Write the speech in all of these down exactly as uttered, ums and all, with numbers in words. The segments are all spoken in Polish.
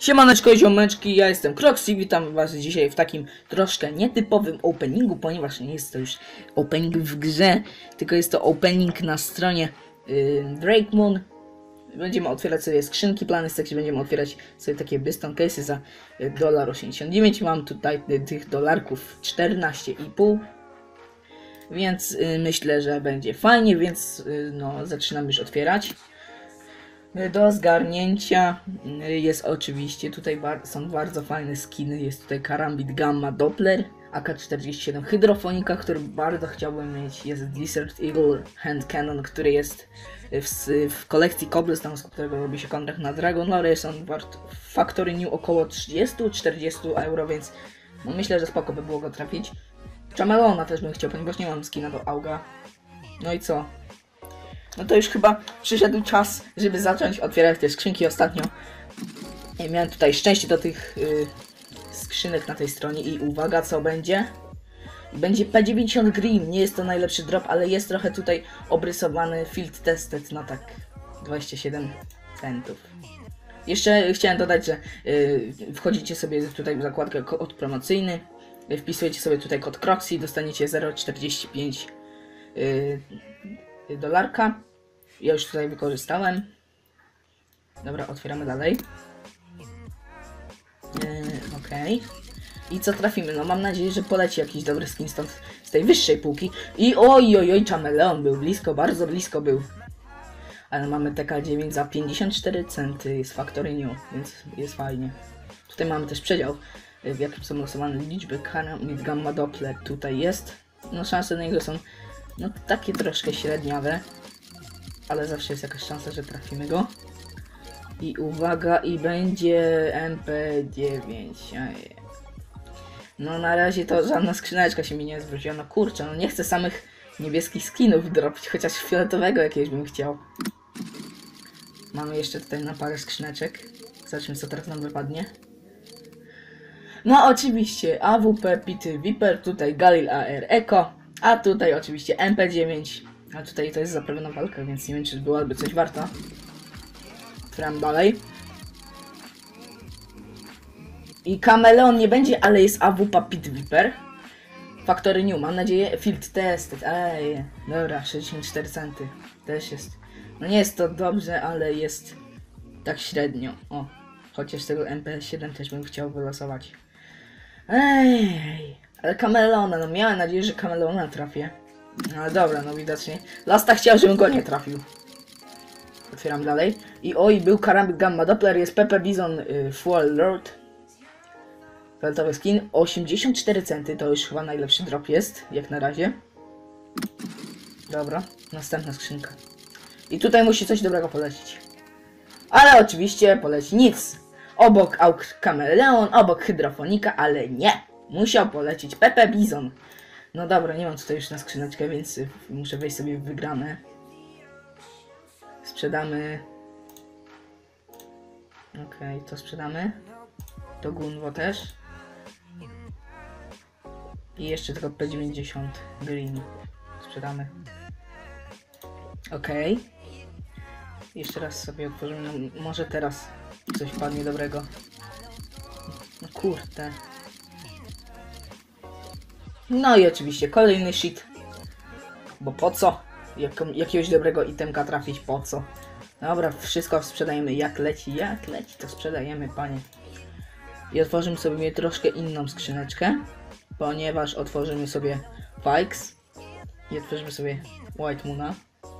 Siemaneczko, ziomeczki, ja jestem Kroxy, witam was dzisiaj w takim troszkę nietypowym openingu, ponieważ nie jest to już opening w grze, tylko jest to opening na stronie yy, Drake Moon. Będziemy otwierać sobie skrzynki, plany z sekcji, będziemy otwierać sobie takie Byston Case'y za dolar osiemdziesiąt dziewięć. Mam tutaj y, tych dolarków czternaście i pół, więc y, myślę, że będzie fajnie, więc y, no zaczynamy już otwierać. Do zgarnięcia jest oczywiście, tutaj bar są bardzo fajne skiny, jest tutaj Karambit Gamma Doppler, A K czterdzieści siedem Hydrofonika, który bardzo chciałbym mieć, jest Desert Eagle Hand Cannon, który jest w, w kolekcji Cobblestone, z którego robi się kontrakt na Dragon Lore, jest on wart w Factory New około trzydzieści do czterdziestu euro, więc no myślę, że spoko by było go trafić. Chameleona też bym chciał, ponieważ nie mam skina do Auga. No i co? No to już chyba przyszedł czas, żeby zacząć otwierać te skrzynki. Ostatnio ja miałem tutaj szczęście do tych yy, skrzynek na tej stronie i uwaga, co będzie? Będzie P dziewięćdziesiąt Green, nie jest to najlepszy drop, ale jest trochę tutaj obrysowany Field Tested na tak dwadzieścia siedem centów. Jeszcze chciałem dodać, że yy, wchodzicie sobie tutaj w zakładkę kod promocyjny, yy, wpisujecie sobie tutaj kod Kroxy, dostaniecie zero przecinek czterdzieści pięć yy, dolarka. Ja już tutaj wykorzystałem. Dobra, otwieramy dalej. Yy, Okej. Okay. I co trafimy? No mam nadzieję, że poleci jakiś dobry skin stąd, z tej wyższej półki. I oj, oj, oj, Chameleon był blisko, bardzo blisko był. Ale mamy T K dziewięć za pięćdziesiąt cztery centy z Factory New, więc jest fajnie. Tutaj mamy też przedział, w jakim są losowane liczby. Karambit Gamma Doppler tutaj jest. No szanse na niego są no takie troszkę średniawe, ale zawsze jest jakaś szansa, że trafimy go. I uwaga, i będzie M P dziewięć. No na razie to żadna skrzyneczka się mi nie zwróciła. No kurczę, no nie chcę samych niebieskich skinów dropić, chociaż fioletowego jakiegoś bym chciał. Mamy jeszcze tutaj na parę skrzyneczek. Zobaczmy, co teraz nam wypadnie. No oczywiście A W P Pity Viper, tutaj Galil A R Eco, a tutaj oczywiście M P dziewięć. A tutaj to jest zapewne walka, więc nie wiem, czy byłaby coś warta. Otwieram dalej. I Chameleon nie będzie, ale jest A W P Pit Viper. Factory New, mam nadzieję. Field Tested. Ej, dobra, sześćdziesiąt cztery centy. Też jest. No nie jest to dobrze, ale jest tak średnio. O, chociaż tego M P siedem też bym chciał wylosować. Ej, ale Chameleona, no miałem nadzieję, że Chameleona trafię. No ale dobra, no widocznie. Lasta chciał, żebym go nie trafił. Otwieram dalej. I oj, był Karambit Gamma Doppler, jest Pepe Bison y, Full Lord. Fioletowy skin, osiemdziesiąt cztery centy, to już chyba najlepszy drop jest, jak na razie. Dobra, następna skrzynka. I tutaj musi coś dobrego polecić. Ale oczywiście poleci nic. Obok Auk Chameleon, obok Hydrofonika, ale nie. Musiał polecieć Pepe Bison. No dobra, nie mam tutaj już na skrzyneczkę, więc muszę wejść sobie w wygrane. Sprzedamy. Okej, okay, to sprzedamy. To Gunwo też. I jeszcze tylko P dziewięćdziesiąt Green. Sprzedamy. Okej. Okay. Jeszcze raz sobie otworzymy. No, może teraz coś padnie dobrego. No kurde. No i oczywiście kolejny shit. Bo po co? Jak, jakiegoś dobrego itemka trafić, po co? Dobra, wszystko sprzedajemy. Jak leci, jak leci, to sprzedajemy, panie. I otworzymy sobie troszkę inną skrzyneczkę, ponieważ otworzymy sobie Fikes i otworzymy sobie White Moona.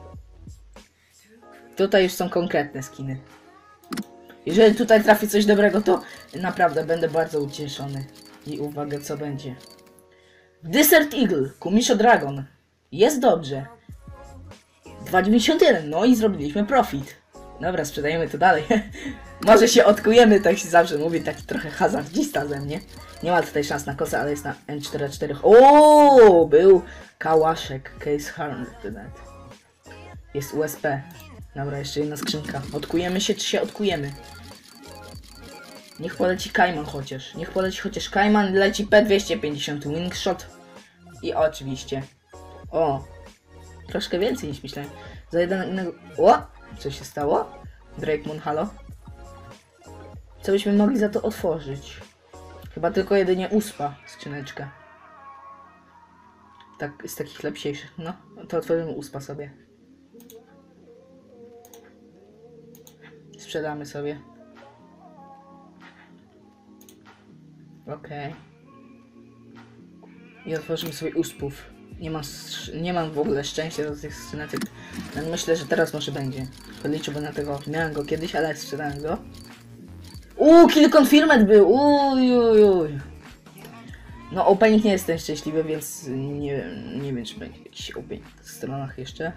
Tutaj już są konkretne skiny. Jeżeli tutaj trafi coś dobrego, to naprawdę będę bardzo ucieszony. I uwaga, co będzie. Desert Eagle, Kumisho Dragon. Jest dobrze. dwa dziewięćdziesiąt jeden, no i zrobiliśmy profit. Dobra, sprzedajemy to dalej. Może się odkujemy, tak się zawsze mówi, taki trochę hazardzista ze mnie. Nie ma tutaj szans na kosę, ale jest na M czterdzieści cztery. O, był Kałaszek, Case Harmed. Jest U S P. Dobra, jeszcze jedna skrzynka. Odkujemy się, czy się odkujemy? Niech poleci Kajman chociaż. Niech poleci chociaż Kajman, leci P dwieście pięćdziesiąt Wingshot. I oczywiście. O, troszkę więcej niż myślałem. Za jeden innego. O! Co się stało? Drake Moon, halo? Co byśmy mogli za to otworzyć? Chyba tylko jedynie uspa skrzyneczkę. Tak, z takich lepszych. No, to otworzymy uspa sobie. Sprzedamy sobie. Okej. Okay. I otworzymy sobie uspów. Nie mam, nie mam w ogóle szczęścia do tych skrzyneczek. No, myślę, że teraz może będzie. Liczyłbym na tego. Miałem go kiedyś, ale sprzedałem go. Uuu, kill confirmed był! Uj, uj, uj. No, opening nie jestem szczęśliwy, więc nie, nie wiem, czy będzie jakiś opening w stronach jeszcze.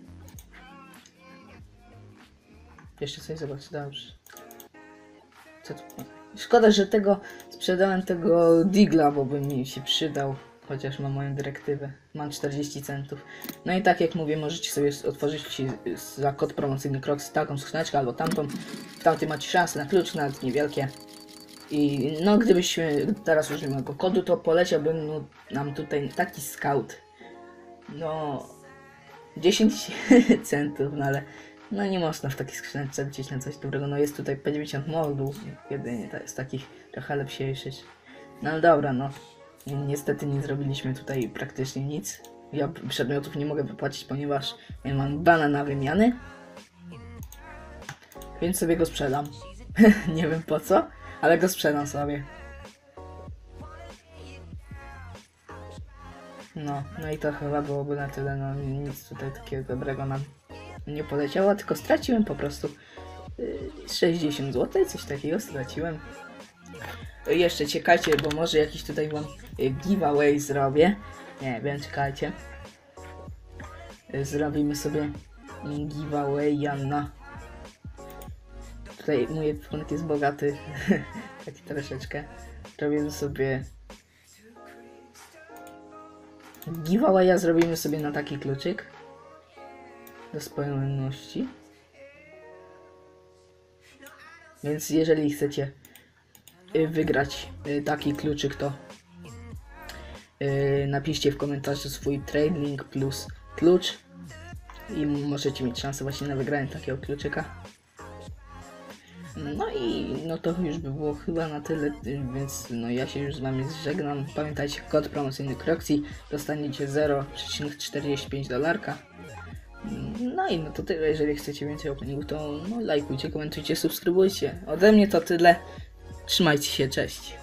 Jeszcze coś zobaczę, dobrze. Co tu? Szkoda, że tego sprzedałem tego Digla, bo by mi się przydał. Chociaż mam moją dyrektywę. Mam czterdzieści centów. No i tak jak mówię, możecie sobie otworzyć za kod promocyjny Croxy taką skrzyneczkę albo tamtą. W tamtej macie szansę na klucz, nawet niewielkie. I no gdybyśmy teraz użyli mojego kodu, to poleciałbym no, nam tutaj taki scout. No dziesięć centów, no ale no nie można w takiej skrzyneczce liczyć na coś dobrego. No jest tutaj P dziewięćdziesiąt moldów, jedynie to jest takich trochę lepszych. No ale dobra, no. Niestety nie zrobiliśmy tutaj praktycznie nic. Ja przedmiotów nie mogę wypłacić, ponieważ ja mam bana na wymiany. Więc sobie go sprzedam. Nie wiem po co, ale go sprzedam sobie. No, no i to chyba byłoby na tyle. No nic tutaj takiego dobrego nam nie poleciało, tylko straciłem po prostu yy, sześćdziesiąt złotych, coś takiego straciłem. Jeszcze czekajcie, bo może jakiś tutaj wam giveaway zrobię. Nie wiem, czekajcie. Zrobimy sobie giveaway na... Tutaj mój ekwipunek jest bogaty. Taki troszeczkę. Robimy sobie... Giveawaya zrobimy sobie na taki kluczyk. Do spełności. Więc jeżeli chcecie wygrać taki kluczyk, to yy, napiszcie w komentarzu swój trade link plus klucz i możecie mieć szansę właśnie na wygranie takiego kluczyka. No i no to już by było chyba na tyle, więc no ja się już z wami żegnam. Pamiętajcie, kod promocyjny Croxy, dostaniecie zero przecinek czterdzieści pięć dolarka. No i no to tyle, jeżeli chcecie więcej openingu, to no lajkujcie, komentujcie, subskrybujcie. Ode mnie to tyle. Trzymajcie się, cześć.